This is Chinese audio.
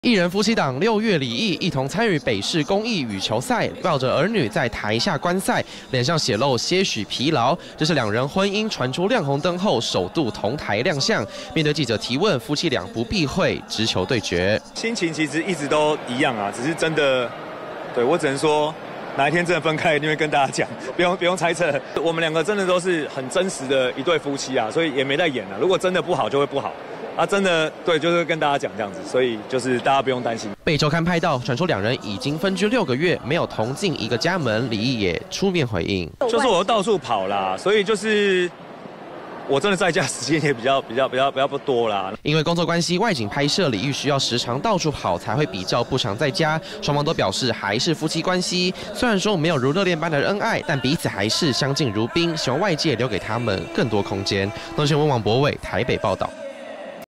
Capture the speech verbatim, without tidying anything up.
艺人夫妻档六月离异，一同参与北市公益羽球赛，抱着儿女在台下观赛，脸上显露些许疲劳。这是两人婚姻传出亮红灯后首度同台亮相。面对记者提问，夫妻俩不避讳，直球对决。 心情其实一直都一样啊，只是真的，对我只能说，哪一天真的分开，一定会跟大家讲，不用不用猜测。我们两个真的都是很真实的一对夫妻啊，所以也没在演啊。如果真的不好，就会不好。 啊，真的对，就是跟大家讲这样子，所以就是大家不用担心。 被周刊拍到，传出两人已经分居六个月，没有同进一个家门，李毅也出面回应， 就是我到处跑啦，所以就是我真的在家时间也比较比较比较比较不多啦。 因为工作关系，外景拍摄，李毅需要时常到处跑，才会比较不常在家。双方都表示还是夫妻关系，虽然说没有如热恋般的恩爱，但彼此还是相敬如宾，希望外界留给他们更多空间。东新闻王博伟台北报道。